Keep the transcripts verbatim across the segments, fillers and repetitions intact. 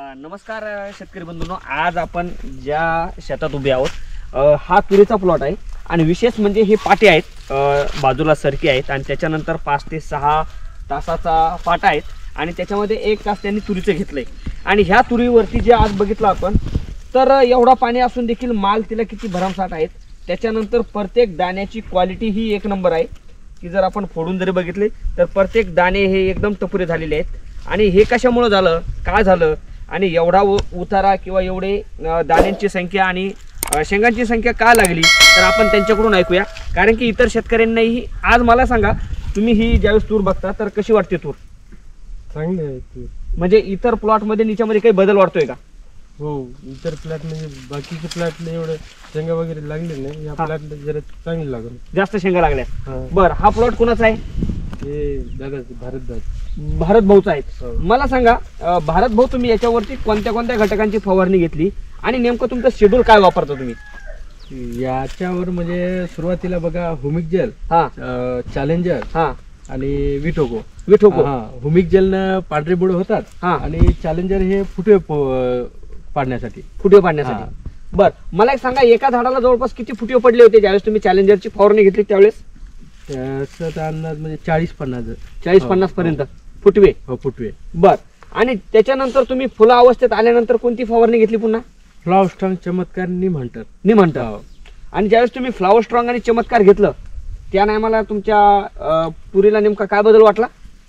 नमस्कार शेतकरी बंधूंनो, आज आपण ज्या शेतात उभे आहोत हा तुरीचा प्लॉट आहे आणि विशेष म्हणजे हे पाटे आहेत, बाजूला सरकी आहेत आणि त्याच्यानंतर पाच ते सहा तासाचा पाटा आहेत आणि त्याच्यामध्ये एक तास त्यांनी तुरीचं घेतलंय. आणि ह्या तुरीवरती जे आज बघितलं आपण तर एवढा पाणी असून देखील माल तिला किती भरमसाठ आहेत. त्याच्यानंतर प्रत्येक दाण्याची क्वालिटी ही एक नंबर आहे की जर आपण फोडून जरी बघितले तर प्रत्येक दाणे हे एकदम टपुरे झालेले आहेत. आणि हे कशामुळे झालं, का झालं आणि एवढा उतारा किंवा एवढे दाण्यांची संख्या आणि शेंगांची संख्या का लागली तर आपण त्यांच्याकडून ऐकूया. कारण की इतर शेतकऱ्यांनाही आज मला सांगा, तुम्ही ही ज्यावेळेस तूर बघता तर कशी वाटते तूर? चांगली आहे तूर. म्हणजे इतर प्लॉट मध्ये निच्यामध्ये काही बदल वाटतोय का? हो, इतर प्लॅट म्हणजे बाकीचे प्लॅटला एवढे शेंगा वगैरे लागले नाही, या प्लॅटला जरा चांगली लागल, जास्त शेंगा लागल्या. बर, हा प्लॉट कोणाचा आहे? हे दादा भारत दादा भारत भाऊचा आहे. मला सांगा भारत भाऊ, तुम्ही याच्यावरती कोणत्या कोणत्या घटकांची फवारणी घेतली आणि नेमकं तुमचं शेड्यूल काय वापरता तुम्ही याच्यावर? म्हणजे सुरुवातीला बघा हुमिक जेल, हा चॅलेंजर हा आणि विटोको. विटोको हा, हुमिक जेल न पांढरे बुड होतात हा आणि चॅलेंजर हे फुटवे पाडण्यासाठी फुटवे पाडण्यासाठी. बर, मला एक सांगा, एका झाडाला जवळपास किती फुटवे पडले होते ज्यावेळेस तुम्ही चॅलेंजरची फवारणी घेतली त्यावेळेस? त्याचा अंदाज म्हणजे चाळीस पन्नास चाळीस पन्नास पर्यंत फुटवे. हो, फुटवे. बर, आणि त्याच्यानंतर तुम्ही फुला अवस्थेत आल्यानंतर कोणती फवारणी घेतली पुन्हा? फ्लॉवर स्ट्रॉंग, चमत्कार, निमहंटर. निमहंटर. आणि ज्यावेळेस तुम्ही फ्लॉवर स्ट्रॉंग आणि चमत्कार घेतलं त्या टायमाला तुमच्या तुरीला नेमका काय बदल वाटला?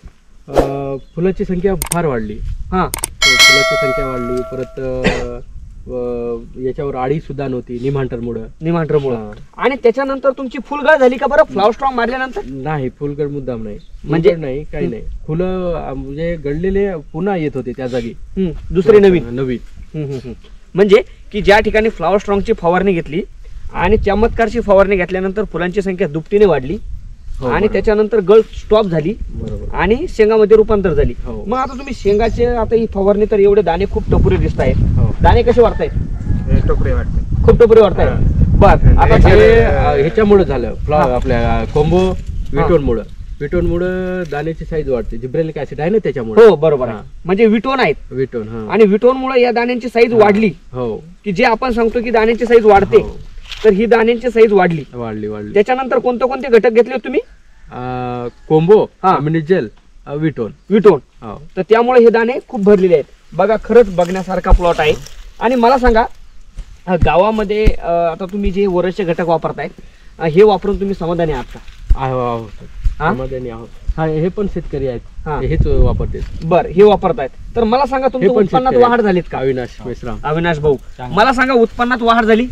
फुलाची संख्या फार वाढली. हा, फुलाची संख्या वाढली. परत याच्यावर आडी सुद्धा नव्हती निमहंटरमुळे. निमहंटरमुळे. आणि त्याच्यानंतर तुमची फुलगळ झाली का बरं फ्लॉवर स्ट्रॉंग मारल्यानंतर? नाही, फुलगळ मुद्दाम नाही, म्हणजे नाही, काही नाही. फुलं म्हणजे गळलेले पुन्हा येत होते त्या जागी, दुसरे नवीन नवीन. म्हणजे की ज्या ठिकाणी फ्लॉवर स्ट्रॉंगची फवारणी घेतली आणि चमत्कारची फवारणी घेतल्यानंतर फुलांची संख्या दुपटीने वाढली आणि त्याच्यानंतर गळ स्टॉप झाली आणि शेंगामध्ये रूपांतर झाली. मग आता तुम्ही शेंगाचे आता ही फवारणी तर एवढे दाणे खूप टपुरे दिसत आहेत. दाणे कसे वाढतायत? टोकरे वाटते, खूप टपुरे वाढतायत. बर, आता ह्याच्यामुळे झालं आपल्या कोंबो विटोन मुळे. विटोन मुळे दाण्याची साईज वाढते. जिब्रेलिक ऍसिड आहे ना त्याच्यामुळे. हो, बरोबर आहे. म्हणजे विटोन आहेत. विटोन. आणि विटोन मुळे या दाण्यांची साईज वाढली. हो, की जे आपण सांगतो की दाण्याची साईज वाढते तर ही दाण्यांची साईज वाढली वाढली वाढली त्याच्यानंतर कोणते कोणते घटक घेतले तुम्ही? कोंबो, जेल, विटोन. विटोन. तर त्यामुळे हे दाणे खूप भरलेले आहेत. बघा, खरंच बघण्यासारखा प्लॉट आहे. आणि मला सांगा, गावामध्ये आता तुम्ही जे वरचे घटक वापरताय हे वापरून तुम्ही समाधानी आहात का? समाधानी आहोत. हा, हे पण शेतकरी आहेत, हेच वापरते. बर, हे वापरतायत. तर मला सांगा, तुमच्या उत्पन्नात वाढ झालीत का? अविनाश मेश्राम. अविनाश भाऊ, मला सांगा, उत्पन्नात वाढ झाली?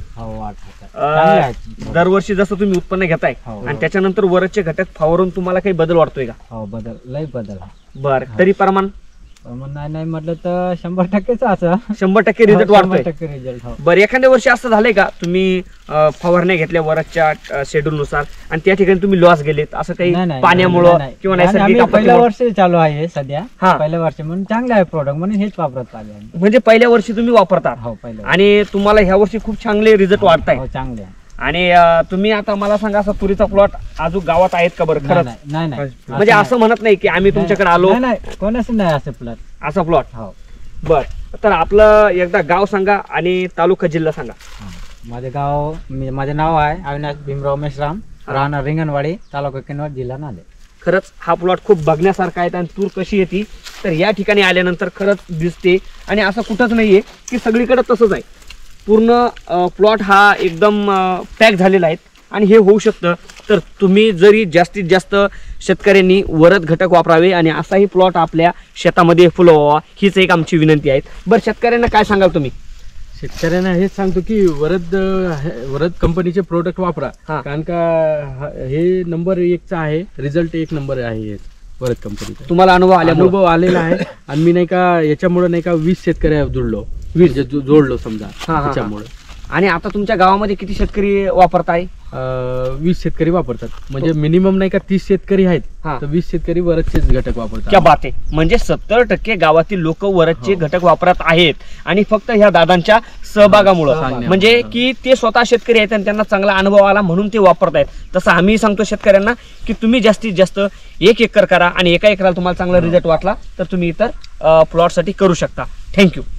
दरवर्षी जसं तुम्ही उत्पन्न घेताय आणि त्याच्यानंतर वरचे घटक फवारून तुम्हाला काही बदल वाटतोय का? हो, बदल, लय बदल. बर, तरी प्रमाण? नाही नाही म्हटलं तर शंभर टक्केच असं शंभर टक्के रिझल्ट वाढतोय. रिझल्ट. बरं, एखाद्या वर्षी असं झालंय का तुम्ही फवारण्या घेतल्या वरच्या शेड्यूल नुसार आणि त्या ठिकाणी तुम्ही लॉस गेलेत असं काही पाण्यामुळं किंवा नैसर्गिक? पहिल्या वर्षी चालू आहे सध्या. पहिल्या वर्षी म्हणून चांगलं आहे प्रोडक्ट, म्हणून हेच वापरत आले. म्हणजे पहिल्या वर्षी तुम्ही वापरता? हो, पहिल्या. आणि तुम्हाला ह्या वर्षी खूप चांगले रिझल्ट वाढताय? चांगले. आणि तुम्ही आता मला सांगा, असं तुरीचा प्लॉट अजून गावात आहेत का बरं? खरंच नाही नाही, म्हणजे असं म्हणत नाही की आम्ही तुमच्याकडे आलो, कोणाच नाही असं प्लॉट. असा प्लॉट? हो. बर, तर आपलं एकदा गाव सांगा आणि तालुका जिल्हा सांगा. माझे गाव, माझे नाव आहे अविनाश भीमराव मेश्राम, राहणार रिंगणवाडी, तालुका किनवट, जिल्हा नांदेड. खरंच हा प्लॉट खूप बघण्यासारखा आहे. आणि तूर कशी येते तर या ठिकाणी आल्यानंतर खरंच दिसते. आणि असं कुठंच नाहीये की सगळीकडे तसंच आहे. पूर्ण प्लॉट हा एकदम पॅक झालेला आहे. आणि हे होऊ शकतं तर तुम्ही जरी जास्तीत जास्त शेतकऱ्यांनी वरद घटक वापरावे आणि असाही प्लॉट आपल्या शेतामध्ये फुलवावा, हीच एक आमची विनंती आहे. बरं, शेतकऱ्यांना काय सांगाल तुम्ही? शेतकऱ्यांना हेच सांगतो की वरद वरद कंपनीचे प्रोडक्ट वापरा. कारण का हे नंबर एकचा आहे, रिझल्ट एक नंबर आहे वरद कंपनीचा. तुम्हाला अनुभव आला? अनुभव आलेला आहे. आणि मी नाही का याच्यामुळे नाही का वीस शेतकऱ्या जोडलो वीस जोडलो समजा त्याच्यामुळे. आणि आता तुमच्या गावामध्ये किती शेतकरी वापरताय? वीस शेतकरी वापरतात. म्हणजे मिनिमम नाही का तीस शेतकरी आहेत तर वीस शेतकरी वरदचेच घटक वापरतात. क्या बात आहे. म्हणजे सत्तर टक्के गावातील लोक वरदचे घटक वापरत आहेत आणि फक्त ह्या दादांच्या सहभागामुळे, म्हणजे की ते स्वतः शेतकरी आहेत आणि त्यांना चांगला अनुभव आला म्हणून ते वापरतायत. तसं आम्ही सांगतो शेतकऱ्यांना की तुम्ही जास्तीत जास्त एक एकर करा आणि एका एकराला तुम्हाला चांगला रिझल्ट वाटला तर तुम्ही इतर प्लॉट साठी करू शकता. थँक्यू.